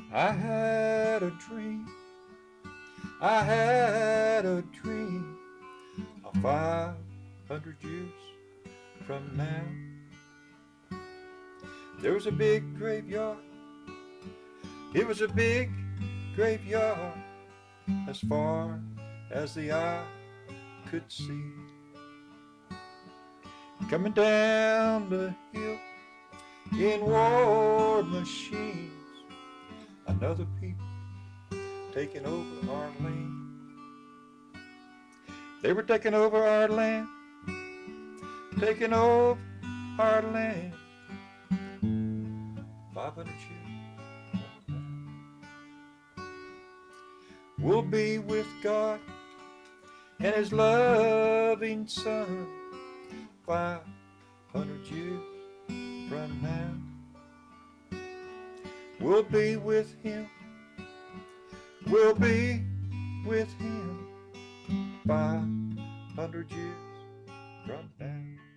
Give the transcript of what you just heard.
I had a dream, I had a dream of 500 years from now. There was a big graveyard, it was a big graveyard as far as the eye could see. Coming down the hill in war machines, another people taking over our land. They were taking over our land, taking over our land. 500 years. We'll be with God and His loving Son 500 years from now. We'll be with Him, we'll be with Him 500 years from now.